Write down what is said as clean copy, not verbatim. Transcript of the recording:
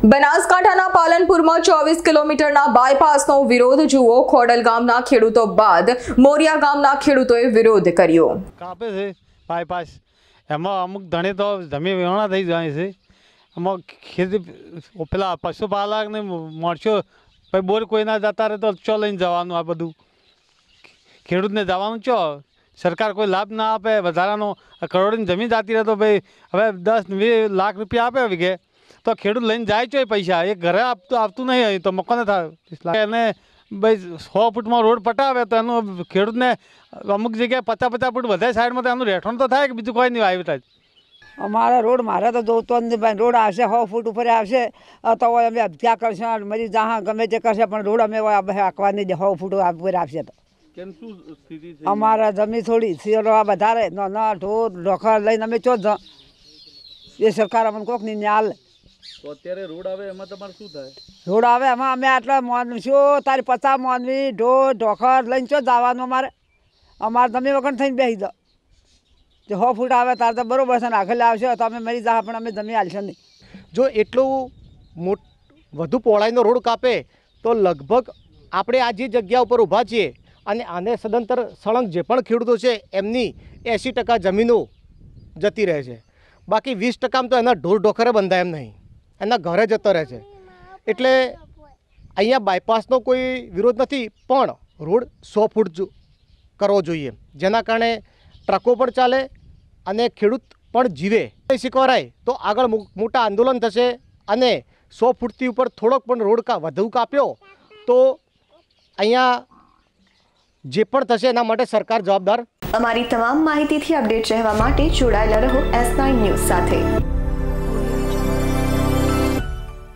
બનાસકાંઠાના પાલનપુરમાં 24 કિલોમીટરના બાયપાસનો વિરોધ જુઓ। ખોડલ ગામના ખેડૂતો બાદ મોરિયા ગામના ખેડૂતોએ વિરોધ કર્યો। કાપે છે બાયપાસ, એમાં અમુક ધણી તો જમીન વેવણા થઈ જાય છે। એમાં ખેતી પેલા પશુપાલકને મળશો ભાઈ બોર કોઈ ના જતા રહે તો ચો લઈને જવાનું, આ બધું ખેડૂતને જવાનું ચો। સરકાર કોઈ લાભ ના આપે, વધારાનો કરોડની જમીન જતી રહે તો ભાઈ હવે 10-20 લાખ રૂપિયા આપે વીઘે તો ખેડૂત લઈને જાય છે પૈસા, એ ઘરે આપતું નહીં તો મકોને થાય એને ભાઈ 100 ફૂટમાં રોડ પટાવે તો એનું ખેડૂતને અમુક જગ્યાએ 50-50 ફૂટ વધારે સાઈડમાં તો એનું રહેઠાણ તો થાય કે બીજું કોઈ નહીં આવી થાય। અમારા રોડ મારે તો જોતો જ નહીં, રોડ આવશે 100 ફૂટ ઉપર આવશે તો અમે હત્યા કરશે, મરી જहाँ ગમે તે કરશે પણ રોડ અમે આંકવા નહીં દે। 100 ફૂટ ઉપર આવશે તો અમારા જમીન થોડી સિયોડવા વધારે ના ઢોર ઢોખર લઈને અમે ચો જ એ સરકાર અમને કોક નહીં હાલે। તો અત્યારે રોડ આવે એમાં તમારે શું થાય? રોડ આવે એમાં અમે આટલા મોન શું તારી 50 મોનવી ઢોર ઢોખર લઈને ચો જવાનું અમારે જમીન વગર થઈને બેસી દો। જો 100 ફૂટ આવે તાર તો બરોબર છે ને, આગળ આવશે તો અમે મરી જા પણ અમે જમીન હાલશે નહીં। જો એટલું વધુ પહોળાઈનો રોડ કાપે તો લગભગ આપણે આ જે જગ્યા ઉપર ઊભા છીએ અને આને સદંતર સળંગ જે પણ ખેડૂતો છે એમની 80% જમીનો જતી રહે છે, બાકી 20% તો એના ઢોર ઢોખરે બંધાય એમ નહીં, એના ઘરે જતો રહે છે। એટલે અહીંયા બાયપાસનો કોઈ વિરોધ નથી, પણ રોડ 100 ફૂટ કરવો જોઈએ, જેના કારણે ટ્રકો પણ ચાલે અને ખેડૂત પણ જીવે। શીખવાડાય તો આગળ મોટા આંદોલન થશે અને 100 ફૂટથી ઉપર થોડોક પણ રોડ વધુ કાપ્યો તો અહીંયા જે પણ થશે એના માટે સરકાર જવાબદાર। અમારી તમામ માહિતીથી અપડેટ રહેવા માટે જોડાયેલા રહો S9 ન્યૂઝ સાથે।